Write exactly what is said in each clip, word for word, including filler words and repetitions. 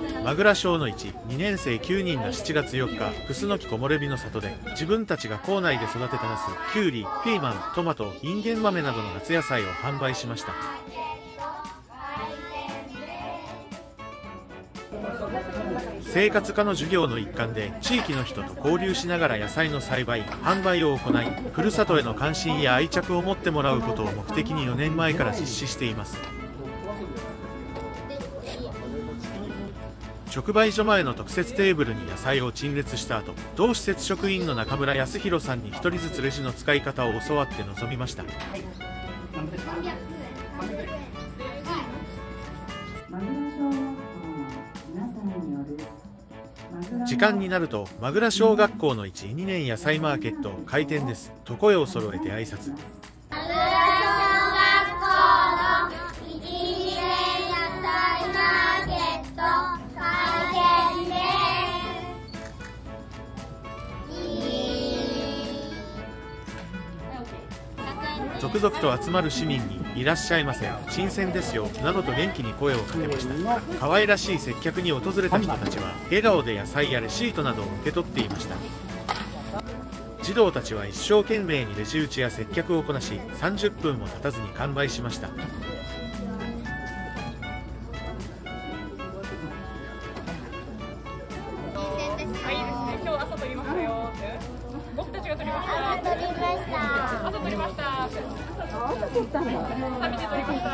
マグラ小のいち、にねんせいきゅうにんがしちがつよっか、楠木木漏れ日の里で自分たちが校内で育てたナス、キュウリ、ピーマン、トマト、インゲン豆などの夏野菜を販売しました。生活科の授業の一環で地域の人と交流しながら野菜の栽培・販売を行い、ふるさとへの関心や愛着を持ってもらうことを目的によねんまえから実施しています。直売所前の特設テーブルに野菜を陳列した後、同施設職員の中村康弘さんにひとりずつレジの使い方を教わって臨みました。時間になると、マグラ小学校のいち、にねん野菜マーケット開店ですと声を揃えて挨拶。続々と集まる市民に「いらっしゃいませ、新鮮ですよ」などと元気に声をかけました。可愛らしい接客に訪れた人たちは笑顔で野菜やレシートなどを受け取っていました。児童たちは一生懸命にレジ打ちや接客をこなし、さんじゅっぷんも経たずに完売しました。 僕たちが取りました。取りました。朝取りました。朝取ったんだ。朝見て取りました。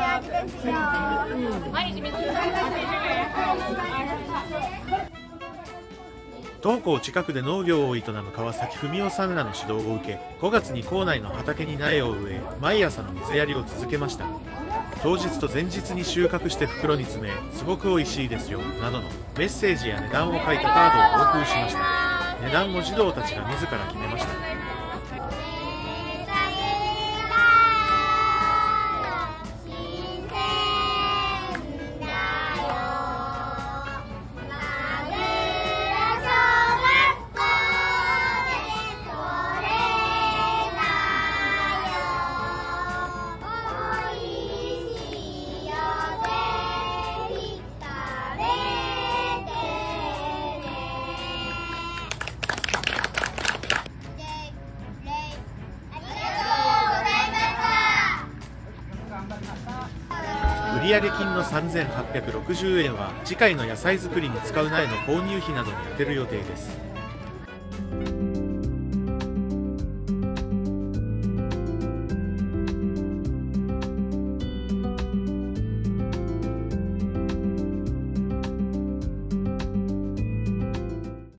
毎日水にさんびゃくにじゅうえん。 同校近くで農業を営む川崎文夫さんらの指導を受け、ごがつに校内の畑に苗を植え、毎朝の水やりを続けました。当日と前日に収穫して袋に詰め、すごく美味しいですよなどのメッセージや値段を書いたカードを同封しました。値段も児童たちが自ら決めました。売上金のさんぜんはっぴゃくろくじゅうえんは次回の野菜作りに使う苗の購入費などに充てる予定です。